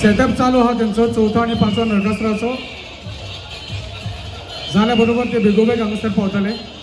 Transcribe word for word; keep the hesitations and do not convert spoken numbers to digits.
Setup चालू हा त्यांचो चौथो आणि पांचवो नरकासुराचो जाल्या बरोबर ते बेगोबेग हांगासर पावतले.